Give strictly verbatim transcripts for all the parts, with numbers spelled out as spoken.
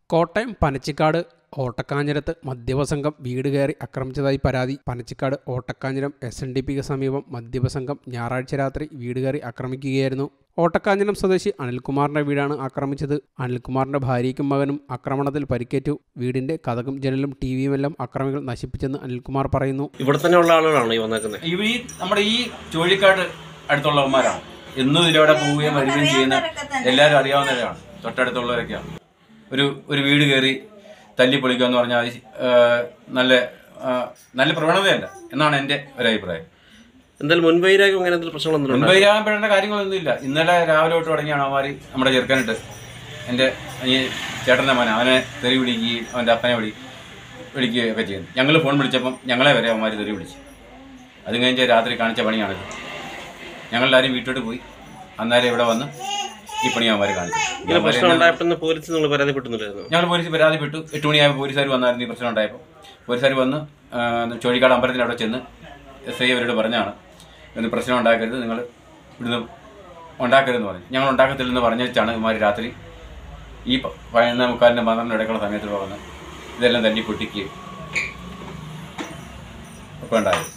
കോട്ടയം പനച്ചിക്കാട് ഓട്ടക്കാഞ്ഞിരത്ത് മദ്യപസംഘം വീട് കയറി ആക്രമിച്ചതായി പരാതി. Panachikkad Ottakanjiram S N D പിക്ക് സമീപം മദ്യപസംഘം ഞായറാഴ്ച രാത്രി വീട് കയറി ആക്രമിക്കുകയായിരുന്നു. ഓട്ടക്കാഞ്ഞിരം സ്വദേശി അനിൽകുമാറിന്റെ വീടാണ് ആക്രമിച്ചത്. അനിൽകുമാറിന്റെ ഭാര്യയ്ക്കും മകനും ആക്രമണത്തിൽ പരിക്കേറ്റു. വീടിന്റെ കതകും ജനലും ടി വിയുമെല്ലാം ആക്രമികൾ നശിപ്പിച്ചെന്ന് അനിൽകുമാർ പറയുന്നു. ഇവിടെ തന്നെ ഉള്ള ആളുകളാണ് ഈ വന്നേക്കുന്നത്. ഈ നമ്മുടെ ഈ ചുഴലിക്കാട് അടുത്തുള്ളവന്മാരാണ്. എന്നും ഇതിലൂടെ പോവുകയും വരികയും ചെയ്യുന്ന എല്ലാവരും അറിയാവുന്നവരാണ്. തൊട്ടടുത്തുള്ളവരൊക്കെയാണ്. ഒരു ഒരു വീട് കയറി തല്ലി പൊളിക്കുക എന്ന് പറഞ്ഞാൽ നല്ല നല്ല പ്രവണതയല്ല എന്നാണ് എൻ്റെ ഒരു അഭിപ്രായം. എന്തായാലും മുൻവൈരാഗ്യം അങ്ങനെ പ്രശ്നങ്ങളൊന്നും മുൻവൈരാഗ്യം പെടേണ്ട കാര്യങ്ങളൊന്നും ഇല്ല. ഇന്നലെ രാവിലെ തൊട്ട് തുടങ്ങിയാണ് അവന്മാർ നമ്മുടെ ചെറുക്കാനിട്ട് എൻ്റെ ഈ ചേട്ടൻ്റെ മന അവനെ തെറി വിളിക്കുകയും അവൻ്റെ അപ്പനെ വിളി വിളിക്കുകയും ഒക്കെ ചെയ്യുന്നു. ഞങ്ങൾ ഫോൺ വിളിച്ചപ്പം ഞങ്ങളെ വരെ അവന്മാർ തെറി വിളിച്ചു. അത് കഴിഞ്ഞ് രാത്രി കാണിച്ച പണിയാണിത്. ഞങ്ങളെല്ലാവരും വീട്ടിലോട്ട് പോയി. അന്നേരം ഇവിടെ വന്ന് ഈ പണി അവന്മാർ കാണിച്ചു. പോലീസ് നിങ്ങൾ പരാതിപ്പെട്ടുന്നില്ലായിരുന്നു? ഞങ്ങൾ പോലീസ് പരാതിപ്പെട്ടു. എട്ട് മണിയായപ്പോൾ പോലീസുകാർ വന്നായിരുന്നു. ഈ പ്രശ്നം ഉണ്ടായപ്പോൾ പോലീസുകാർ വന്ന് ചുഴലിക്കാട് അമ്പലത്തിൻ്റെ അവിടെ ചെന്ന് എസ് ഐ അവരോട് പറഞ്ഞാണ് ഇന്ന് പ്രശ്നം ഉണ്ടാക്കരുത്, നിങ്ങൾ ഇവിടുന്ന് ഉണ്ടാക്കരുതെന്ന് പറഞ്ഞു. ഞങ്ങൾ ഉണ്ടാക്കത്തില്ലെന്ന് പറഞ്ഞു വെച്ചാണ് ഇവന്മാർ രാത്രി ഈ പതിനൊന്ന് മുക്കാലിൻ്റെ പന്ത്രണ്ട് ഇടയ്ക്കുള്ള സമയത്ത് വന്ന് ഇതെല്ലാം തല്ലി പൊട്ടിക്കുകയും ഒക്കെ ഉണ്ടായത്.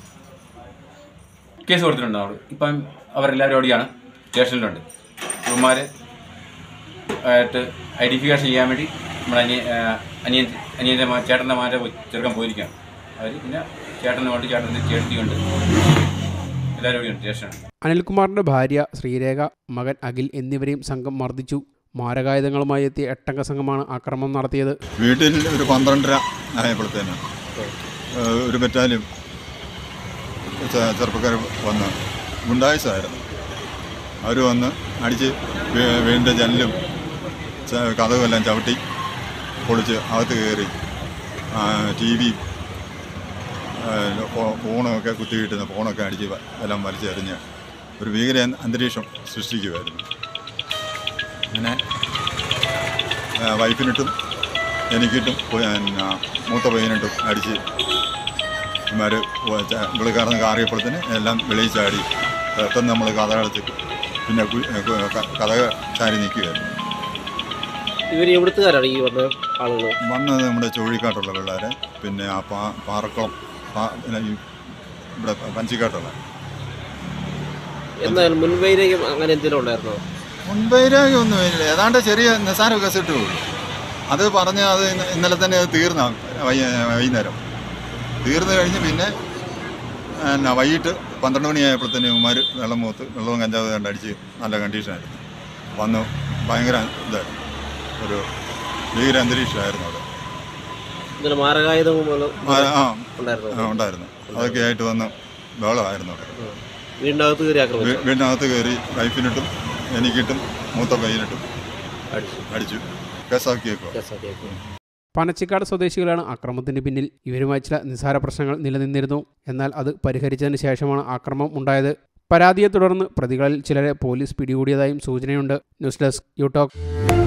കേസ് കൊടുത്തിട്ടുണ്ട് നമ്മൾ. ഇപ്പം അവരെല്ലാവരും ഓടിയാണ് സ്റ്റേഷനിലുണ്ട്. ഇവന്മാർ ആയിട്ട് ഐഡൻറ്റിഫിക്കേഷൻ ചെയ്യാൻ വേണ്ടി നമ്മുടെ അനിയ അനിയൻ അനിയൻ്റെ ചേട്ടൻ്റെ മാരെ ചെറുക്കാൻ പോയിരിക്കുകയാണ് അവർ. പിന്നെ ചേട്ടന് കൊണ്ട് ചേട്ടൻ്റെ ചേട്ടിയുണ്ട്, എല്ലാവരും കൂടിയുണ്ട് സ്റ്റേഷനുണ്ട്. അനിൽകുമാറിന്റെ ഭാര്യ ശ്രീരേഖ, മകൻ അഖിൽ എന്നിവരെയും സംഘം മർദ്ദിച്ചു. മാരകായുധങ്ങളുമായി എത്തിയ എട്ടംഗ സംഘമാണ് ആക്രമണം നടത്തിയത്. വീട്ടിൽ ഒരു പന്ത്രണ്ടര ആയപ്പോഴത്തേന് ഒരു ബറ്റാലിയൻ ചെറുപ്പക്കാർ വന്ന് ഗുണ്ടായുസായിരുന്നു. അവർ വന്ന് അടിച്ച് വീടിൻ്റെ ജനലും കതകുമെല്ലാം ചവിട്ടി പൊളിച്ച് അകത്ത് കയറി ടി വി ഫോണൊക്കെ കുത്തിക്കിട്ടുന്ന ഫോണൊക്കെ അടിച്ച് എല്ലാം വലിച്ചെറിഞ്ഞ് ഒരു ഭീകര അന്തരീക്ഷം സൃഷ്ടിക്കുമായിരുന്നു. അങ്ങനെ വൈഫിനിട്ടും എനിക്കിട്ടും മൂത്ത പയ്യനിട്ടും അടിച്ച് ഇമാർ വിളിക്കാർന്ന് കാറിയപ്പോഴത്തേന് എല്ലാം വെളിയിൽ ചാടി പെട്ടെന്ന് നമ്മൾ കഥ അടച്ച് പിന്നെ കഥ ചാരി നിൽക്കുകയായിരുന്നു. ഇവർ എവിടുത്തുകാരാണ് ഈ വന്ന ആളുകൾ? വന്നത് നമ്മുടെ ചുഴലിക്കാട്ടുള്ള പിള്ളേരെ, പിന്നെ ആ പാ പാറക്കുളം ഇവിടെ പനച്ചിക്കാട്ടുള്ള. എന്തായാലും മുൻവൈരാഗ്യം അങ്ങനെ എന്തെങ്കിലും ഉണ്ടായിരുന്നോ? മുൻവൈരാഗ്യം ഒന്നും ഇല്ല. ഏതാണ്ട് ചെറിയ നിസ്സാര കസിട്ട് പോയി. അത് പറഞ്ഞ് അത് ഇന്നലെ തന്നെ അത് തീർന്ന വൈകുന്നേരം തീർന്നു കഴിഞ്ഞ് പിന്നെ എന്നാ വൈകിട്ട് പന്ത്രണ്ട് മണിയായപ്പോഴത്തേന് ഇവന്മാർ വെള്ളം മൂത്ത് വെള്ളവും കഞ്ചാവ് കണ്ട് അടിച്ച് നല്ല കണ്ടീഷനായിരുന്നു. വന്നു ഭയങ്കര ഇതായിരുന്നു, ഒരു ഭീകര അന്തരീക്ഷമായിരുന്നു അവിടെ. ആ ഉണ്ടായിരുന്നു. അതൊക്കെ ആയിട്ട് വന്ന് ബഹളമായിരുന്നു അവിടെ. വീടിനകത്ത് കയറി വീടിനകത്ത് കയറി വൈഫിനിട്ടും എനിക്കിട്ടും മൂത്ത പയ്യനിട്ടും അടിച്ചു. കേസാക്കിയേക്കോ. പനച്ചിക്കാട് സ്വദേശികളാണ് ആക്രമണത്തിന് പിന്നിൽ. ഇവരുമായി ചില നിസ്സാര പ്രശ്നങ്ങൾ നിലനിന്നിരുന്നു. എന്നാൽ അത് പരിഹരിച്ചതിന് ശേഷമാണ് ആക്രമണം ഉണ്ടായത്. പരാതിയെ തുടർന്ന് പ്രതികളിൽ ചിലരെ പോലീസ് പിടികൂടിയതായും സൂചനയുണ്ട്. News desk U talk.